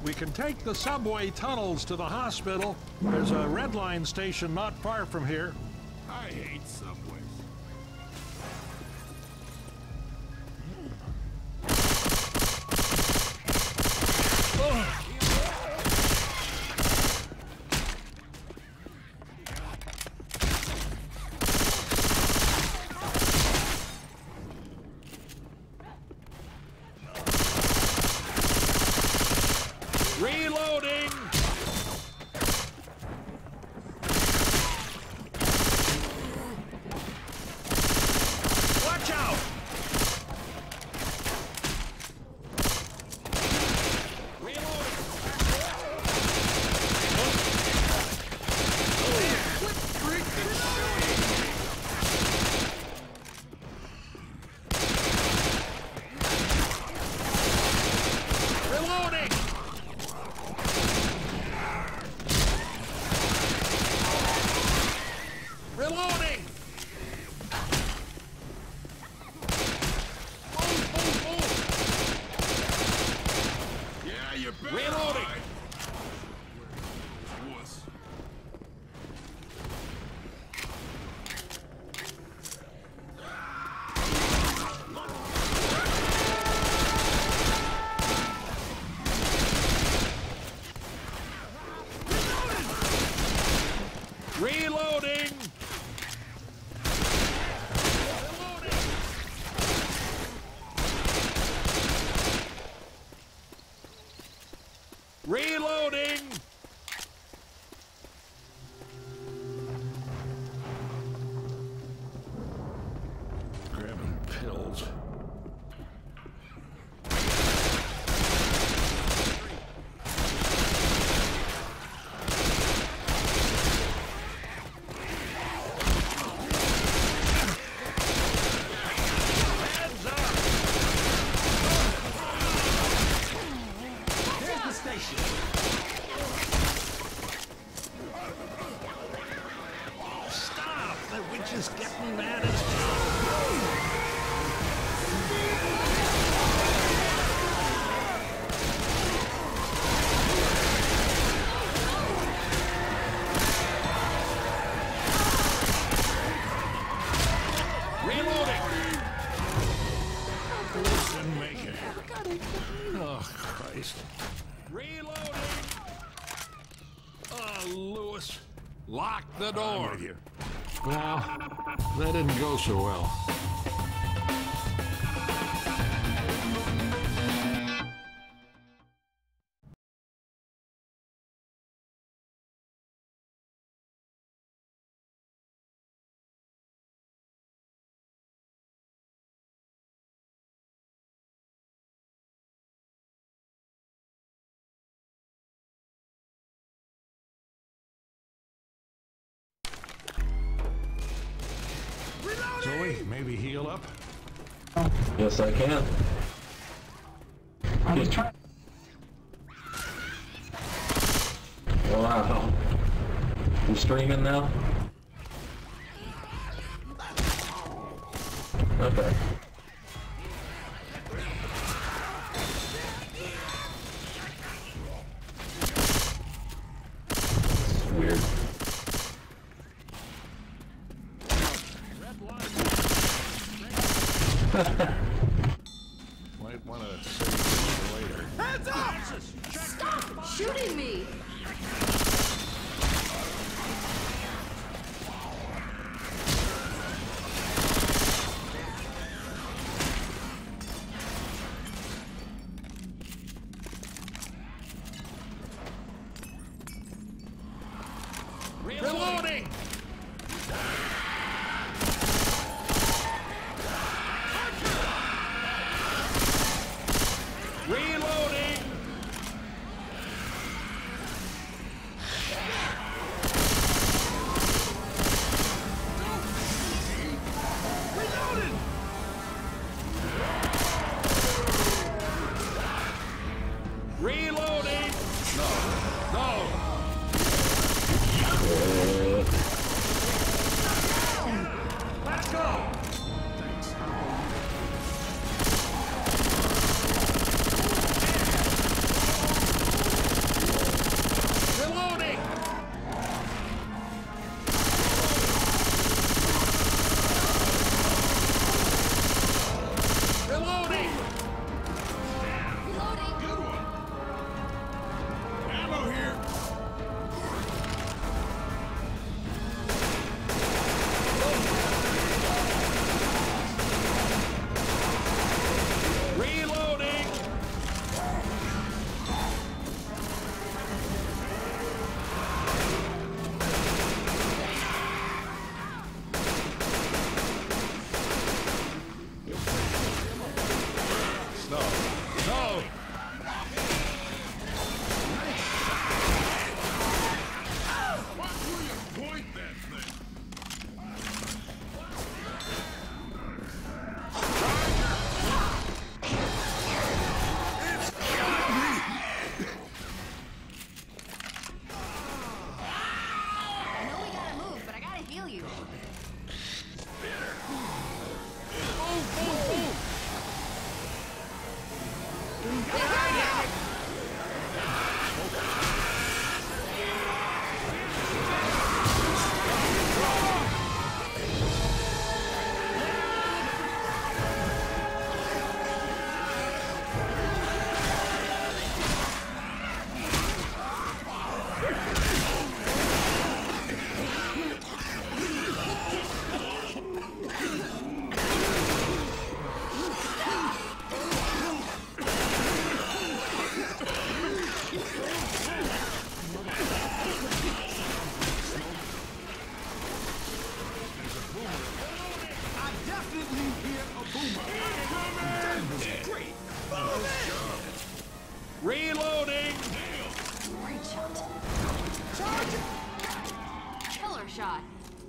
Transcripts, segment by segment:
We can take the subway tunnels to the hospital. There's a Red Line station not far from here. I hate subways. Reloading! Watch out! Reloading! Reloading! Move! Yeah, you better. Reloading! Wuss. Reloading! Reloading! Grabbing pills. Heads up! Here's the station. Stop! That witch is getting mad as Reloading! Didn't make it. Oh, Christ. Reloading! Oh, Lewis. Lock the door. Here. Well, that didn't go so well. Zoe, maybe heal up? Yes, I can. I was trying. Wow. You streaming now? Okay. Weird. Might want to save this for later. Hands up! Stop shooting me! Reloading! Reloading! No. No. Watch where you point that thing. I know we gotta move, but I gotta heal you. I definitely hear a boomer. That was great. Reloading. Great shot. Killer shot.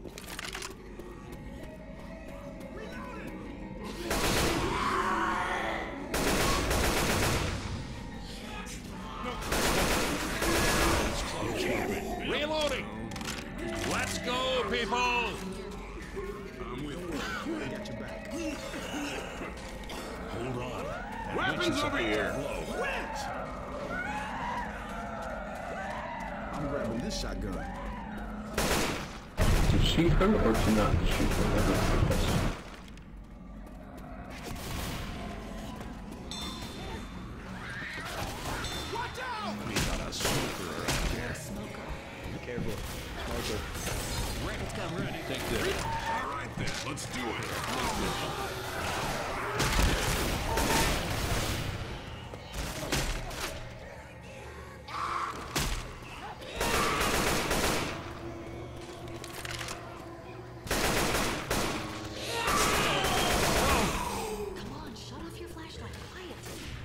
Reloading. Let's go, people. I'm with you. I got your back. Hold on. Weapons over here. Witch! I'm grabbing this shotgun. To shoot her or to not shoot her? That's the question. Watch out! We got a smoker around here. Careful. Smoker. Rick, come ready. Take this. All right then, let's do it. Come on, shut off your flashlight. Quiet.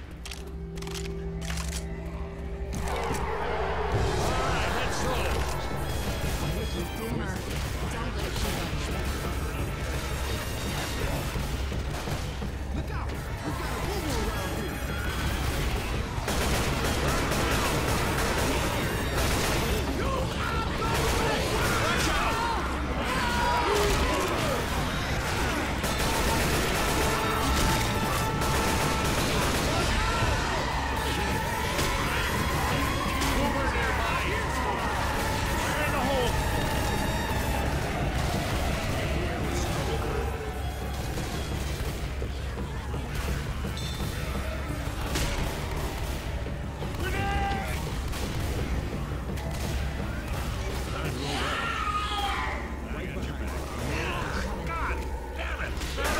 Let's roll. Boomer. Don't let you Look out! We got a boomer around here. Fire in the hole. God damn it.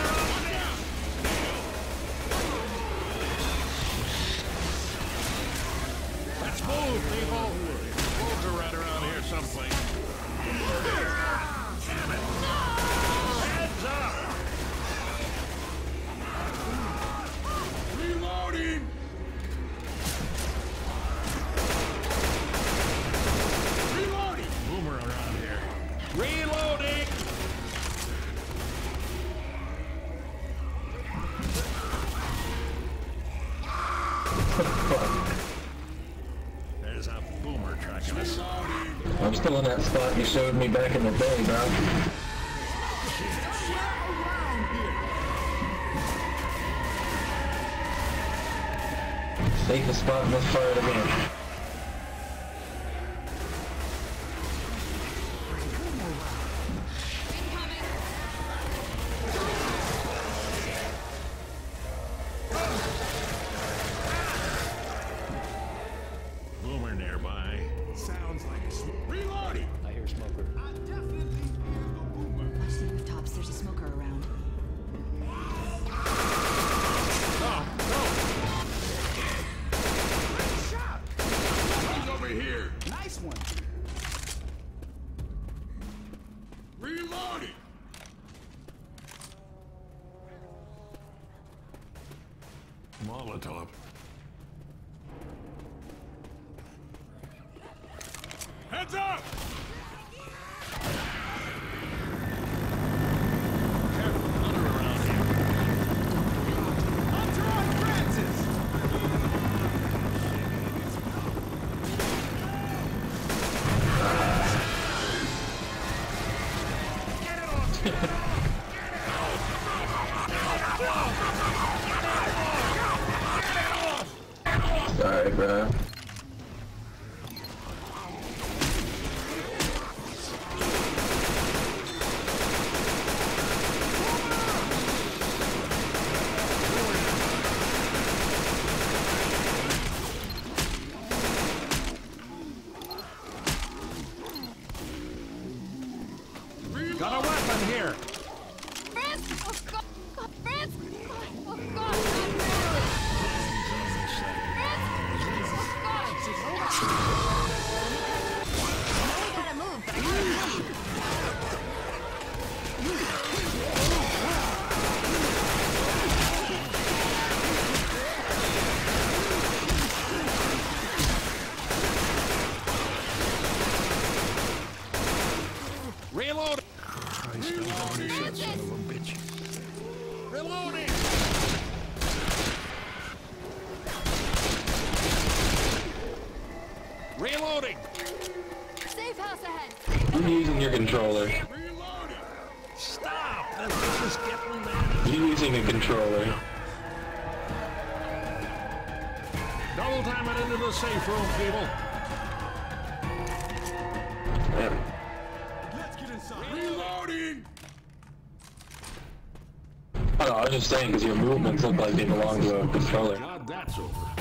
Let's move, people. Wolves are right around here someplace. Damn it. Heads up. Reloading! Reloading! Boomer around here. Reloading. There's a boomer tracking us. I'm still in that spot you showed me back in the day, bro. Safest spot, let's fire it again. Boomer nearby. Sounds like a reloading! I hear smoker. I definitely hear a boomer. Watch the rooftops. There's a smoker around. No, no. Shot! Molotov. Heads up! Careful, Hunter around here. Hunter on Francis! Sorry, bro. Got a weapon here. Franz! Oh God! Franz! Oh God! We gotta move, but I gotta move. Reload. Christ, I'm going to shit, son of a bitch. Reloading. Reloading. Safe house ahead. You're using your controller. Reloading. Stop. This is getting me mad. You're using a controller. Double time it into the safe room, people. Yeah. Let's get inside. Reloading! I don't know, I was just saying because your movements look like they belong to a controller. God, that's over.